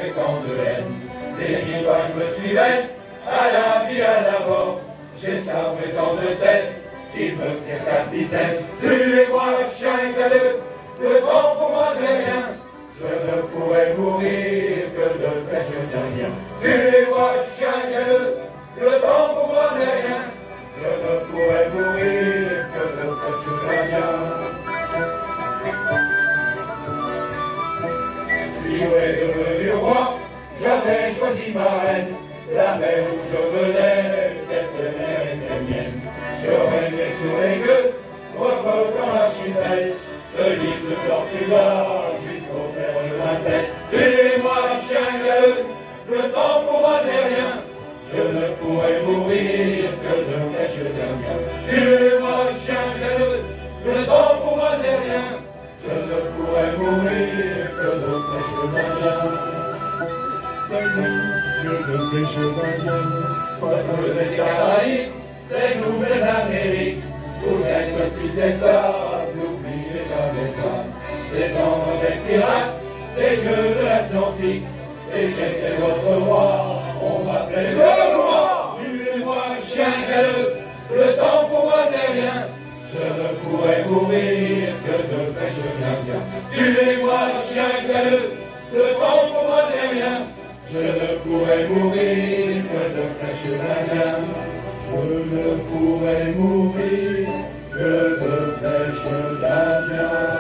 avec tant de haine. Des rivages me suivaient, à la vie, à la mort. J'ai sabré tant de têtes, qui me firent capitaine. Tuez-moi, chien galeux, le temps pour moi n'est rien. Je ne pourrais mourir que de flèches d'un lien. Tuez-moi, chien galeux, le temps pour moi n'est rien. Je ne pourrais mourir que de flèches d'un lien. Rio est devenu roi, j'avais choisi ma reine. La mer où je venais, cette mer était mienne. Je régnais sur les gueux, reportant l'archipel. Le lit de blanc plus bas, jusqu'aux mers lointaines. Tuez-moi, chien galeux, le temps pour moi n'est rien. Je ne pourrais mourir que de flèches d'un lien. Tuez-moi, chien galeux, le temps pour moi n'est rien. Je ne pourrais mourir que de flèches d'un lien. Les Caraïbes, les Nouvelles-Amériques, vous êtes fils d'esclaves, n'oubliez jamais ça. Descendre des pirates, des gueux de l'Atlantique, et j'étais votre roi, on m'appelait le roi. Tuez-moi, chien galeux, le temps pour moi n'est rien. Je ne pourrais mourir que de flèches d'un lien. Tuez-moi, chien galeux, le temps pour moi n'est rien. Je ne pourrais mourir que de flèches d'un lien. Je ne pourrais mourir que de flèches d'un lien.